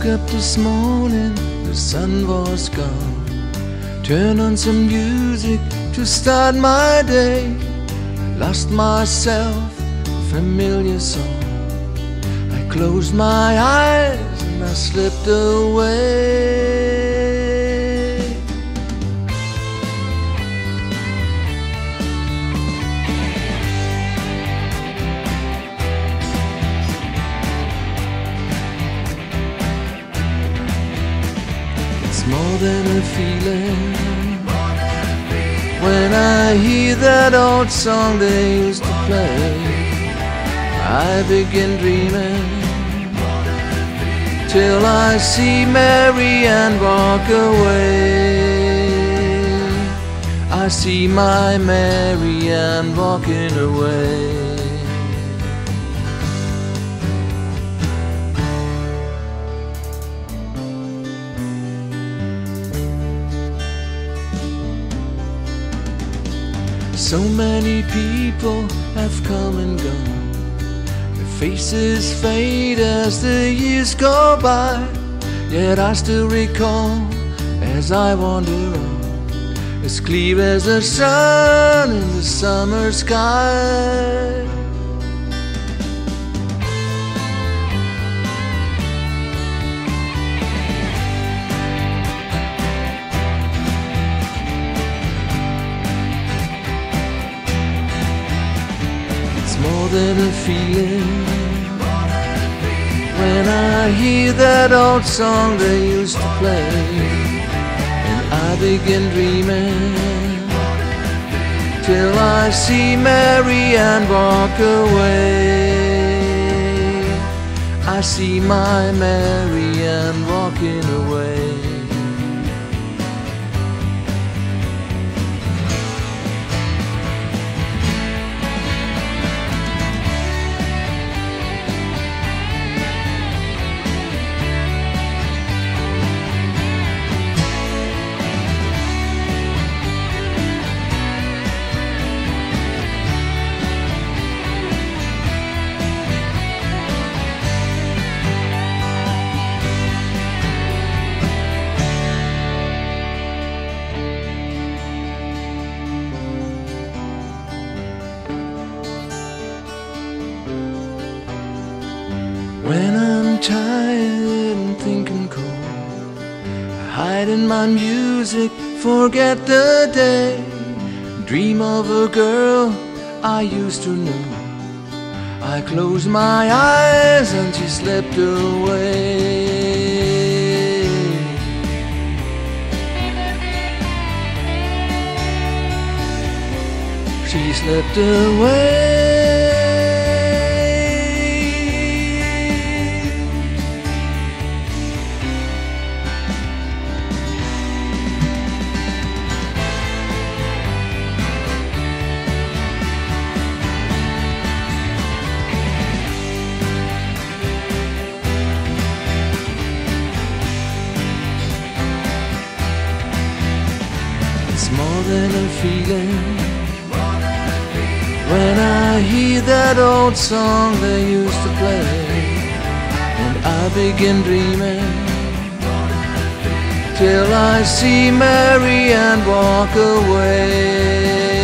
up this morning, the sun was gone. Turn on some music to start my day. Lost myself, a familiar song. I closed my eyes and I slipped away. It's more than a feeling. When I hear that old song they used to play, I begin dreaming till I see Marianne walk away. I see my Marianne walking away. So many people have come and gone. Their faces fade as the years go by. Yet I still recall as I wander on, as clear as the sun in the summer sky. More than a feeling. When I hear that old song they used to play, and I begin dreaming till I see Marianne walk away. I see my Marianne walking away. When I'm tired and thinking cold, I hide in my music, forget the day, dream of a girl I used to know. I close my eyes and she slipped away. She slipped away. It's more than a feeling. When I hear that old song they used to play, and I begin dreaming till I see Marianne walk away.